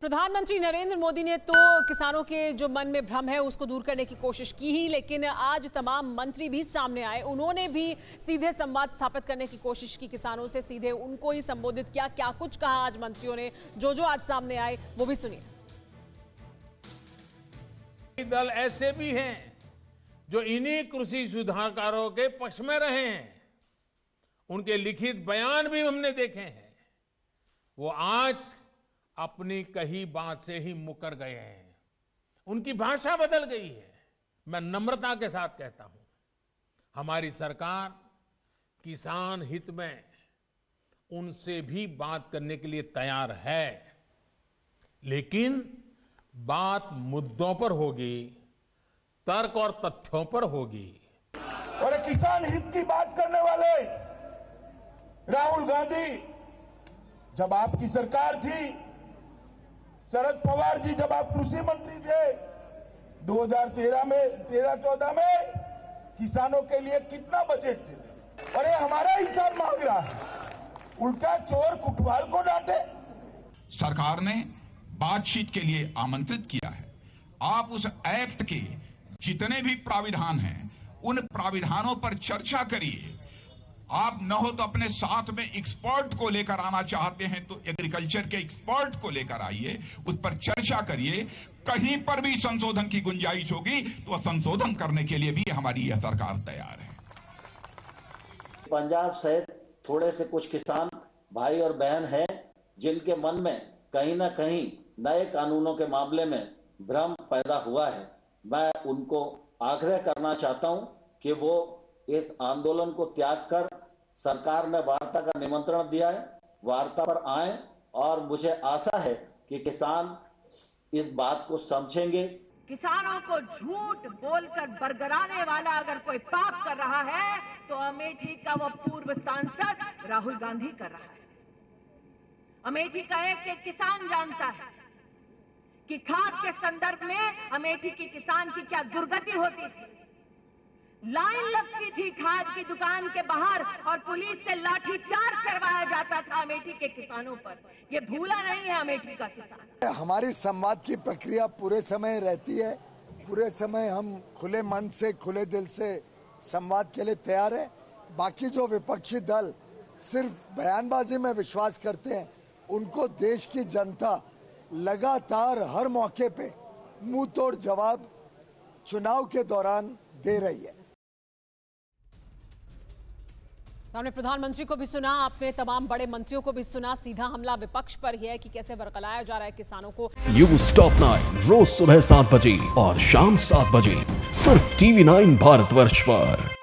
प्रधानमंत्री नरेंद्र मोदी ने तो किसानों के जो मन में भ्रम है उसको दूर करने की कोशिश की ही, लेकिन आज तमाम मंत्री भी सामने आए। उन्होंने भी सीधे संवाद स्थापित करने की कोशिश की किसानों से, सीधे उनको ही संबोधित किया। क्या कुछ कहा आज मंत्रियों ने, जो आज सामने आए वो भी सुनिए। दल ऐसे भी हैं जो इन्हीं कृषि सुधारकारों के पक्ष में रहे हैं, उनके लिखित बयान भी हमने देखे हैं। वो आज अपनी कही बात से ही मुकर गए हैं, उनकी भाषा बदल गई है। मैं नम्रता के साथ कहता हूं, हमारी सरकार किसान हित में उनसे भी बात करने के लिए तैयार है, लेकिन बात मुद्दों पर होगी, तर्क और तथ्यों पर होगी। और किसान हित की बात करने वाले राहुल गांधी, जब आपकी सरकार थी, शरद पवार जी जब आप कृषि मंत्री थे 2013 में 13-14 में किसानों के लिए कितना बजट देते, और ये हमारा हिसाब मांग रहा है। उल्टा चोर कुटवाल को डांटे। सरकार ने बातचीत के लिए आमंत्रित किया है। आप उस एक्ट के जितने भी प्राविधान हैं उन प्राविधानों पर चर्चा करिए। आप न हो तो अपने साथ में एक्सपर्ट को लेकर आना चाहते हैं तो एग्रीकल्चर के एक्सपर्ट को लेकर आइए, उस पर चर्चा करिए। कहीं पर भी संशोधन की गुंजाइश होगी तो संशोधन करने के लिए भी हमारी यह सरकार तैयार है। पंजाब सहित थोड़े से कुछ किसान भाई और बहन हैं जिनके मन में कहीं ना कहीं नए कानूनों के मामले में भ्रम पैदा हुआ है। मैं उनको आग्रह करना चाहता हूं कि वो इस आंदोलन को त्याग कर, सरकार ने वार्ता का निमंत्रण दिया है, वार्ता पर आए, और मुझे आशा है कि किसान इस बात को समझेंगे। किसानों को झूठ बोलकर बरगलाने वाला अगर कोई पाप कर रहा है तो अमेठी का वो पूर्व सांसद राहुल गांधी कर रहा है। अमेठी का एक किसान जानता है कि खाद के संदर्भ में अमेठी की किसान की क्या दुर्गति होती थी। लाइन लगती थी खाद की दुकान के बाहर और पुलिस से लाठी चार्ज करवाया जाता था अमेठी के किसानों पर। ये भूला नहीं है अमेठी का किसान। हमारी संवाद की प्रक्रिया पूरे समय रहती है, पूरे समय हम खुले मन से, खुले दिल से संवाद के लिए तैयार है। बाकी जो विपक्षी दल सिर्फ बयानबाजी में विश्वास करते हैं, उनको देश की जनता लगातार हर मौके पे मुंह तोड़ जवाब चुनाव के दौरान दे रही है। हमने प्रधानमंत्री को भी सुना, आपने तमाम बड़े मंत्रियों को भी सुना। सीधा हमला विपक्ष पर ही है कि कैसे बरकलाया जा रहा है किसानों को। न्यूज़ टॉप 9 रोज सुबह 7 बजे और शाम 7 बजे सिर्फ TV9 भारतवर्ष पर।